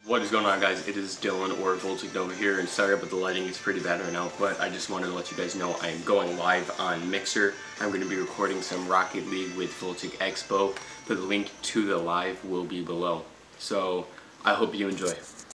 What is going on, guys? It is Dylan or Voltic Nova here, and sorry but the lighting is pretty bad right now, but I just wanted to let you guys know I am going live on Mixer. I'm going to be recording some Rocket League with Voltic Expo. The link to the live will be below. So I hope you enjoy.